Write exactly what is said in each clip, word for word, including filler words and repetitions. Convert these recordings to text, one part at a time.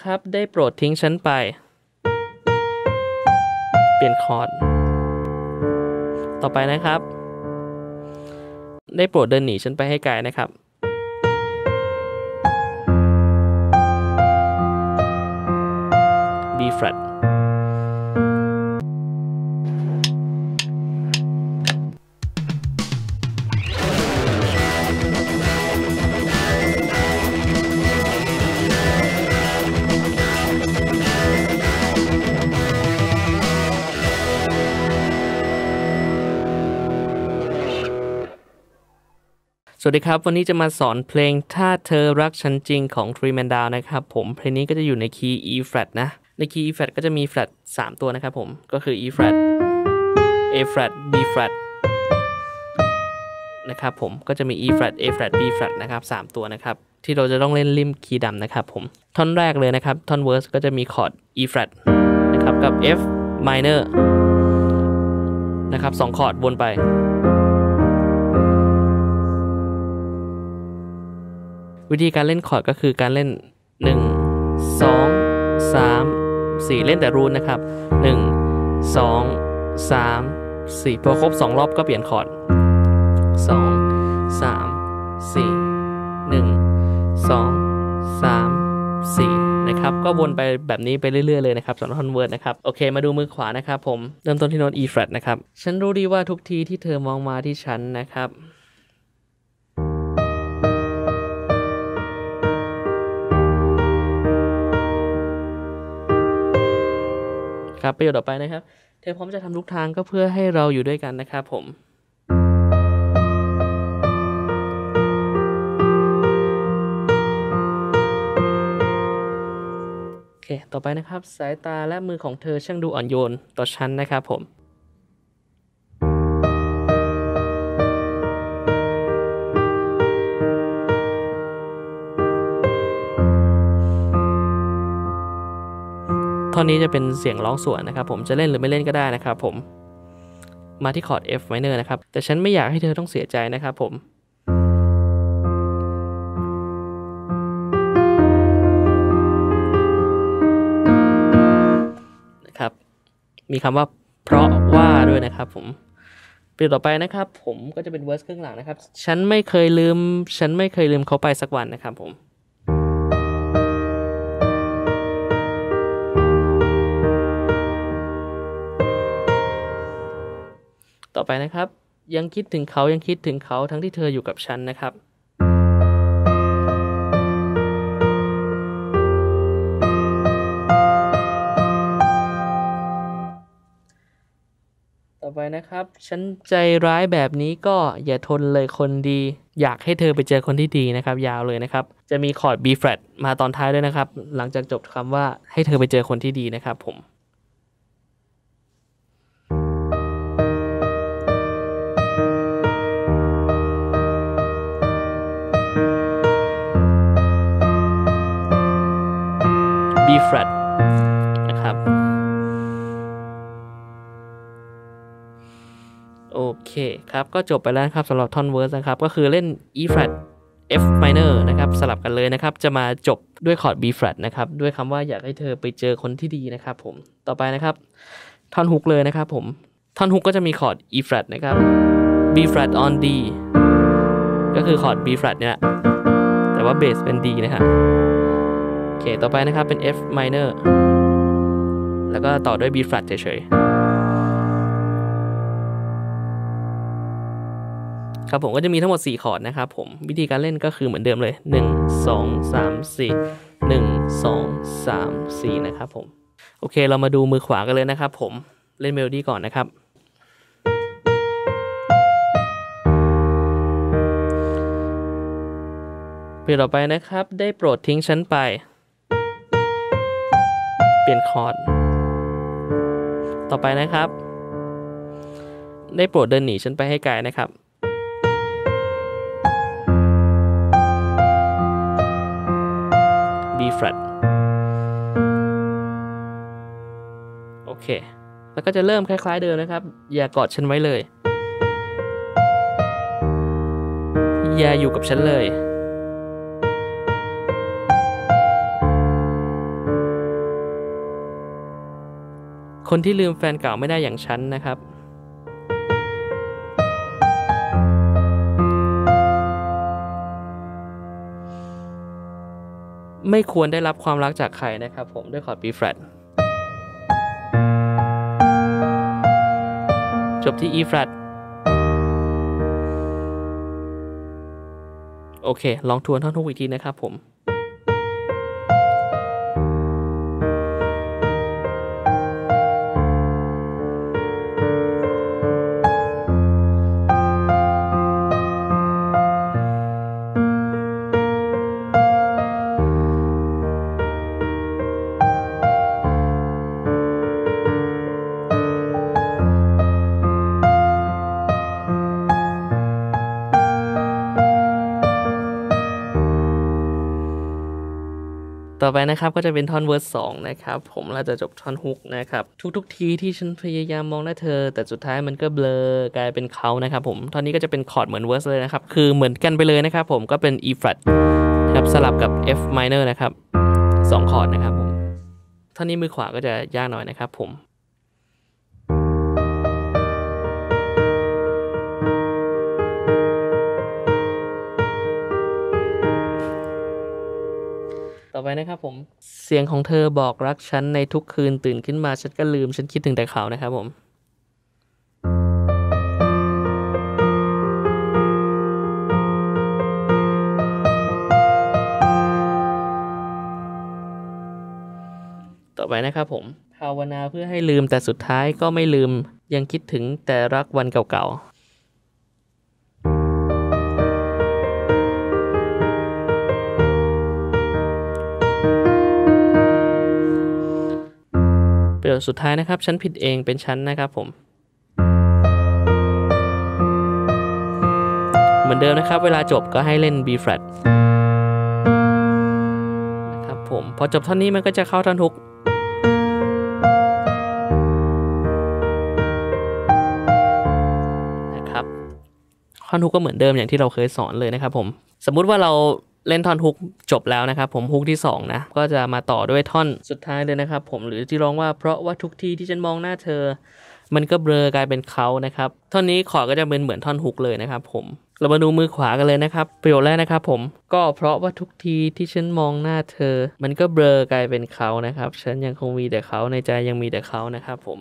นะครับได้โปรดทิ้งฉันไปเปลี่ยนคอร์ดต่อไปนะครับได้โปรดเดินหนีฉันไปให้ไกลนะครับB flatสวัสดีครับวันนี้จะมาสอนเพลงถ้าเธอรักฉันจริงของ Three Man Down นะครับผมเพลงนี้ก็จะอยู่ในคีย์ E flat นะในคีย์ E flat ก็จะมี flat สามตัวนะครับผมก็คือ E flat A flat B flat นะครับผมก็จะมี E flat A flat B flat นะครับสามตัวนะครับที่เราจะต้องเล่นริมคีย์ดำนะครับผมท่อนแรกเลยนะครับท่อน verse ก็จะมีคอร์ด E flat นะครับกับ F minor นะครับสองคอร์ดวนไปวิธีการเล่นคอร์ดก็คือการเล่นหนึ่ง สอง สาม สี่เล่นแต่รูทนะครับหนึ่ง สอง สาม สี่พอครบสองรอบก็เปลี่ยนคอร์ดสอง สาม สี่ หนึ่ง สอง สาม สี่นะครับก็วนไปแบบนี้ไปเรื่อยๆเลยนะครับสำหรับท่อนเวิร์ดนะครับโอเคมาดูมือขวานะครับผมเริ่มต้นที่โน้ต E flat นะครับฉันรู้ดีว่าทุกทีที่เธอมองมาที่ฉันนะครับครับประโยคต่อไปนะครับเธอพร้อมจะทำทุกทางก็เพื่อให้เราอยู่ด้วยกันนะครับผมโอเคต่อไปนะครับสายตาและมือของเธอช่างดูอ่อนโยนต่อฉันนะครับผมท่อนนี้จะเป็นเสียงร้องสวนนะครับผมจะเล่นหรือไม่เล่นก็ได้นะครับผมมาที่คอร์ด F minor นะครับแต่ฉันไม่อยากให้เธอต้องเสียใจนะครับผมนะครับมีคำว่าเพราะว่าด้วยนะครับผมประโยคต่อไปนะครับผมก็จะเป็นเวอร์สครึ่งหลังนะครับฉันไม่เคยลืมฉันไม่เคยลืมเขาไปสักวันนะครับผมต่อไปนะครับยังคิดถึงเขายังคิดถึงเขาทั้งที่เธออยู่กับฉันนะครับต่อไปนะครับฉันใจร้ายแบบนี้ก็อย่าทนเลยคนดีอยากให้เธอไปเจอคนที่ดีนะครับยาวเลยนะครับจะมีคอร์ด B flat มาตอนท้ายด้วยนะครับหลังจากจบคำว่าให้เธอไปเจอคนที่ดีนะครับผมB flat นะครับโอเคครับก็จบไปแล้วครับสำหรับท่อนเวิร์สนะครับก็คือเล่น E flat F minor นะครับสลับกันเลยนะครับจะมาจบด้วยคอร์ด B flat นะครับด้วยคำว่าอยากให้เธอไปเจอคนที่ดีนะครับผมต่อไปนะครับท่อนฮุกเลยนะครับผมท่อนฮุกก็จะมีคอร์ด E flat นะครับ B flat on D ก็คือคอร์ด B flat เนี่ยแต่ว่าเบสเป็น D นะครับโอเคต่อไปนะครับเป็น F minor แล้วก็ต่อด้วย B flat เฉยๆครับผมก็จะมีทั้งหมดสี่คอร์ดนะครับผมวิธีการเล่นก็คือเหมือนเดิมเลยหนึ่ง สอง สาม สี่ หนึ่ง สอง สาม สี่นะครับผมโอเคเรามาดูมือขวากันเลยนะครับผมเล่นเมโลดี้ก่อนนะครับเพลงต่อไปนะครับได้โปรดทิ้งฉันไปเปลี่ยนคอร์ดต่อไปนะครับได้โปรดเดินหนีฉันไปให้ไกลนะครับB flat โอเคแล้วก็จะเริ่มคล้ายๆเดิมนะครับอย่ากอดฉันไว้เลยอย่าอยู่กับฉันเลยคนที่ลืมแฟนเก่าไม่ได้อย่างฉันนะครับไม่ควรได้รับความรักจากใครนะครับผมด้วยคอร์ด B flat จบที่ E flat โอเคลองทวนท่อนฮุกอีกทีนะครับผมต่อไปนะครับก็จะเป็นท่อนเวิร์สสองนะครับผมเราจะจบท่อนฮุกนะครับทุกๆทีที่ฉันพยายามมองหน้าเธอแต่สุดท้ายมันก็เบลอกลายเป็นเขานะครับผมท่อนนี้ก็จะเป็นคอร์ดเหมือนเวิร์สเลยนะครับคือเหมือนกันไปเลยนะครับผมก็เป็น E flat ครับสลับกับ F minor นะครับสองคอร์ดนะครับผมท่อนนี้มือขวาก็จะยากหน่อยนะครับผมต่อไปนะครับผมเสียงของเธอบอกรักฉันในทุกคืนตื่นขึ้นมาฉันก็ลืมฉันคิดถึงแต่เขานะครับผมต่อไปนะครับผมภาวนาเพื่อให้ลืมแต่สุดท้ายก็ไม่ลืมยังคิดถึงแต่รักวันเก่าๆประโยคสุดท้ายนะครับฉันผิดเองเป็นฉันนะครับผมเหมือนเดิมนะครับเวลาจบก็ให้เล่น B flat นะครับผมพอจบท่อนนี้มันก็จะเข้าท่อนฮุกนะครับท่อนฮุกก็เหมือนเดิมอย่างที่เราเคยสอนเลยนะครับผมสมมุติว่าเราเล่นท่อนฮุกจบแล้วนะครับผมฮุกที่สองนะก็จะมาต่อด้วยท่อนสุดท้ายเลยนะครับผมหรือที่ร้องว่าเพราะว่าทุกทีที่ฉันมองหน้าเธอมันก็เบลอกลายเป็นเขานะครับท่อนนี้ขอก็จะเป็นเหมือนท่อนฮุกเลยนะครับผมเรามาดูมือขวากันเลยนะครับประโยคแรกนะครับผมก็เพราะว่าทุกทีที่ฉันมองหน้าเธอมันก็เบลอกลายเป็นเขานะครับฉันยังคงมีแต่เขาในใจยังมีแต่เขานะครับผม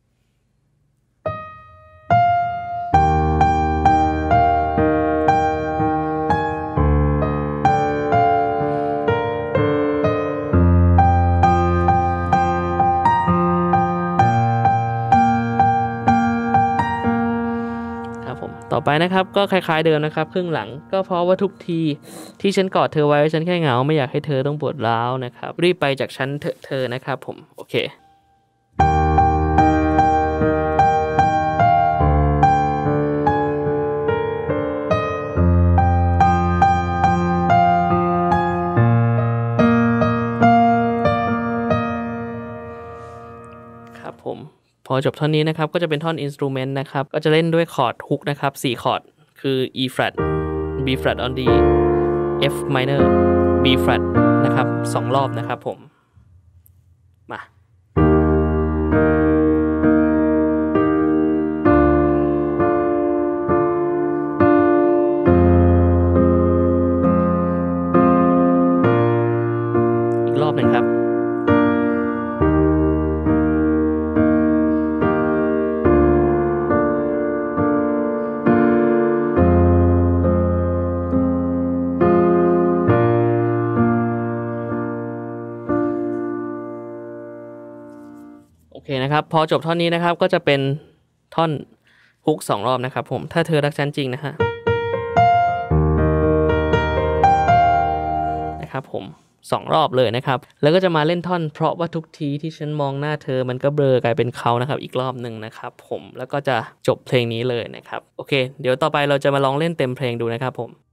ต่อไปนะครับก็คล้ายๆเดิมนะครับครึ่งหลังก็เพราะว่าทุกทีที่ฉันกอดเธอไว้ฉันแค่เหงาไม่อยากให้เธอต้องปวดร้าวนะครับรีบไปจากฉันเถอะเธอนะครับผมโอเคครับผมพอจบท่อนนี้นะครับก็จะเป็นท่อนอินสตูเมนต์นะครับก็จะเล่นด้วยคอร์ดฮุกนะครับสี่คอร์ดคือ E flat B flat on D F minor B flat นะครับสองรอบนะครับผมมาอีกรอบหนึ่งครับโอเคนะครับพอจบท่อนนี้นะครับก็จะเป็นท่อนฮุกสองรอบนะครับผมถ้าเธอรักฉันจริงนะฮะนะครับผมสองรอบเลยนะครับแล้วก็จะมาเล่นท่อนเพราะว่าทุกทีที่ฉันมองหน้าเธอมันก็เบลอกลายเป็นเขานะครับอีกรอบหนึ่งนะครับผมแล้วก็จะจบเพลงนี้เลยนะครับโอเคเดี๋ยวต่อไปเราจะมาลองเล่นเต็มเพลงดูนะครับผม